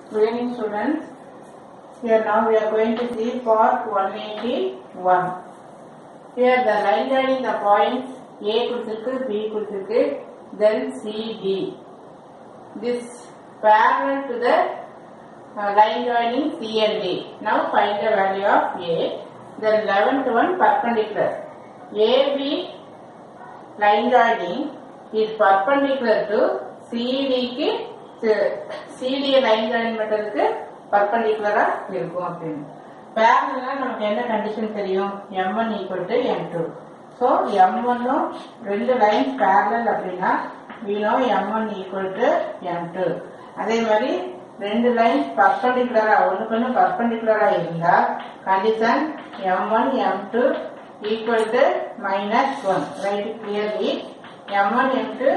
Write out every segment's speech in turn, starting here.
Good evening, students. Here now we are going to see part 181. Here the line joining the points A கொடுத்திருக்கு, B கொடுத்திருக்கு, then C, D. This parallel to the line joining C and D. Now find the value of A. Then 11th one perpendicular. AB line joining is perpendicular to CD. CD line join பண்றதுக்கு perpendicular இருக்கும் அப்படினு. parallel நமக்கு என்ன condition தெரியும்? M1 = M2. So M1 ம் ரெண்டு lines parallel அப்படினா we know M1 = M2. அதே மாதிரி ரெண்டு லைன்ஸ் perpendicular ஒண்ணுக்கு perpendicular இருந்தா condition M1 M2 = -1. Write it clearly. M1 M2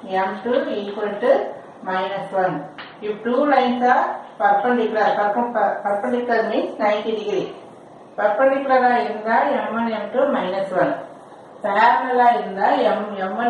-1. If two lines are perpendicular, perpendicular means 90 degree. Perpendicular இருந்தா M1 M2 -1. Parallel இருந்தா M1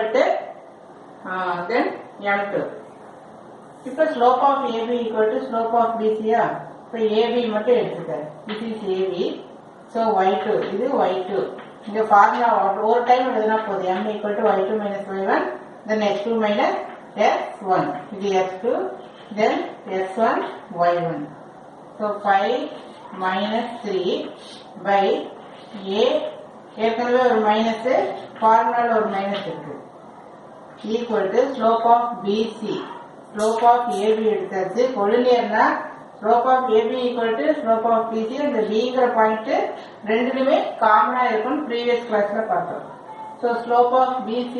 then M2. இப்போ slope of AB = slope of BC. இப்போ AB மட்டும் எடுத்துக்க. This is AB. So Y2 இது Y2. இந்த formula ஒரு time எழுதினா போதும். M = Y2 - Y1 then X2 - S1. இது S2 then S1 Y1. So 5 - 3 by A ஏற்கனவே ஒரு மைனஸ் ஃபார்முலால ஒரு மைனஸ் இருக்கு equal to slope of BC. slope of AB எடுத்தாச்சு. கொலினியர்னா slope of AB = slope of BC. இந்த Bங்கிற பாயிண்ட் ரெண்டுலயுமே காமனா இருக்கும். ப்ரீவியஸ் கிளாஸ்ல பார்த்தோம். So slope of BC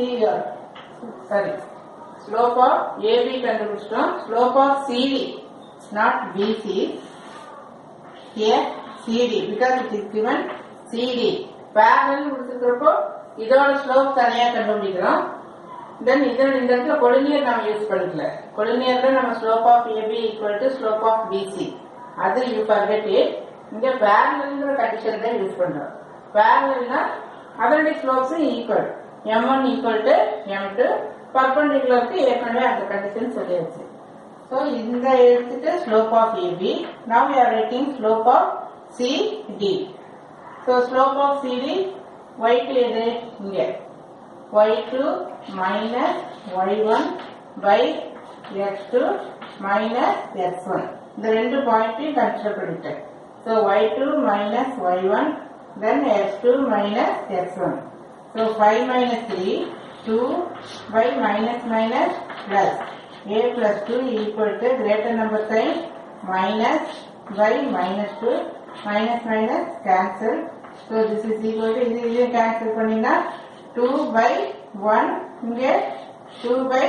slope of AB கண்டுபிடிச்சிட்டோம். slope of CD not BC. here CD because it is given CD. parallel கொடுத்திருக்கிறப்போ இதோட slope தனியா கண்டுபிடிக்கிறோம். then இந்த இடத்துல கொலினியர் நாம யூஸ் பண்ணிக்கல. கொலினியர்ல நம்ம slope of AB = slope of BC. அது you forget it. இங்க parallelங்கிற கண்டிஷன் தான் யூஸ் பண்றோம். parallelனா அதனுடைய ஸ்லோப்ஸ் ஈக்குவல். M1 = M2. பர்பெண்டிகுலருக்கு ஏற்கனவே அந்த கண்டிஷன் சொல்லியாச்சு. ஸோ இந்த எடுத்துட்டு slope of AB. Now we are writing slope of CD. So slope of CD y2 எது இங்க y2 - y1 by x2 - x1. இந்த ரெண்டு பாயிண்ட்டையும் கன்சிடர் பண்ணிட்டேன். So y2 - y1 then x2 - x1. So 5 - 3 2 by minus plus a plus 2 equal to greater number sign minus by -2 minus cancel. So this is equal to this cancel பண்ணீனா 2 by 1 இங்கே 2 by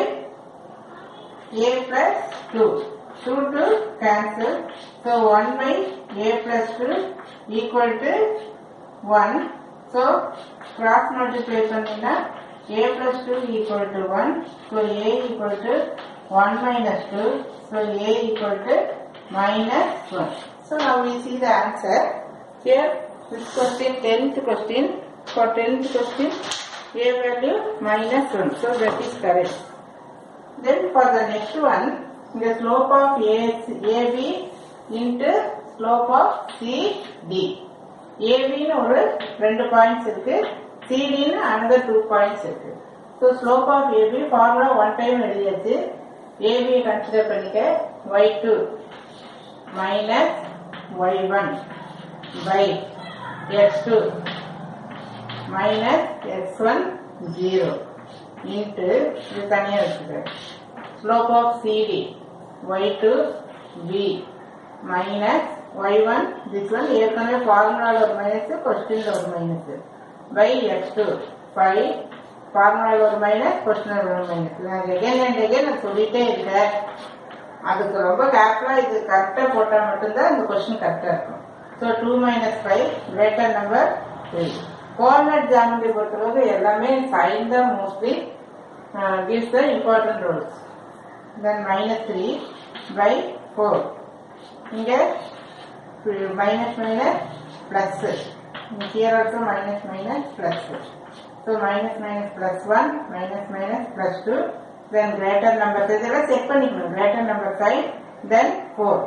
a plus 2 2 cancel. So 1 by a plus 2 equal to 1. So cross multiply பண்ணீனா a plus 2 equal to 1. So a equal to 1 minus 2. So a equal to -1. So now we see the answer. Here this question 10th question. For 10th question a value -1. So that is correct. Then for the next one the slope of AB into slope of CD. AB னு ஒரு ரெண்டு points இருக்கு. CD னு another 2 points இருக்கு. So slope of AB formula one time எழுதியாச்சு. AB consider பண்ணிக்க y2 minus y1 by x2 minus x1 0 into இது தனியா வச்சுக்க slope of CD y2 b minus y1 this one ஏற்கனவே ஃபார்முலால ஒரு மைனஸ் கொஸ்டின்ல ஒரு மைனஸ் by x2 5 ஃபார்முலால ஒரு மைனஸ் கொஸ்டின்ல ஒரு மைனஸ். நான் again and again சொல்லிட்டே இருக்கேன். அதுக்கு ரொம்ப கேர்ஃபுல்லா இது கரெக்டா போட்டா மட்டும்தான் இந்த கொஸ்டின் கரெக்டா இருக்கும். So 2 - 5 greater number 3. Coordinate geometry பொறுத்தளவுக்கு எல்லாமே சைன் தான் mostly gives the important roles. then -3 by 4 இங்க minus plus. Here also minus plus. So minus plus 1 minus plus 2. Then greater number இதெல்லாம் செக் பண்ணிக்கணும். greater number 5 then 4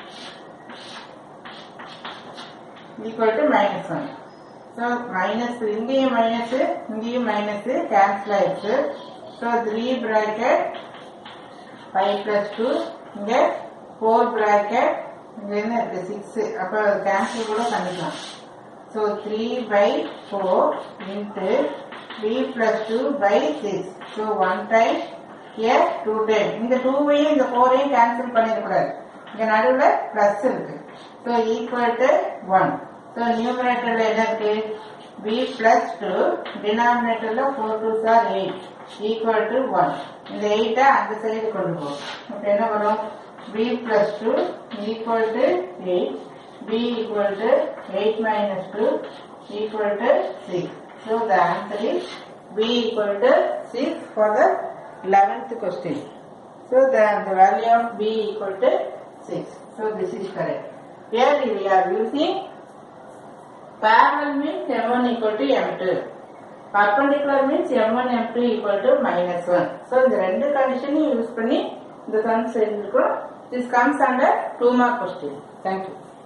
equal to minus 1. So minus இங்கேயும் minus இங்கேயும் minus cancel ஆயிடுச்சு. So 3 bracket 5 plus 2 இங்க 4 bracket இங்க என்ன இருக்கு 6 அப்ப cancel கூட பண்ணிக்கலாம். So 3 by 4 into 3 plus 2 by 6. So 1 time here 2 time. இந்த 2வையும் இந்த 4ஐயும் cancel பண்ணிடக்கூடாது. இங்க நடுவுல plus இருக்கு. So equal to 1. So numeratorல என்ன இருக்கு b plus 2 denominatorல 4 2s are 8 equal to 1. இந்த 8 அந்த சைடு கொண்டு போ. அப்ப என்ன வரும் b plus 2 equal to 8. b equal to 8 minus 2 equal to 6. So the answer is b equal to 6 for the 11th question. So the value of b equal to 6. So this is correct. Here we are using parallel means m1 equal to m2. Perpendicular means m1 m2 equal to minus 1. So இந்த ரெண்டு condition use பண்ணி இந்த sums எழுதிருக்கோம். This comes under 2 mark question. Thank you.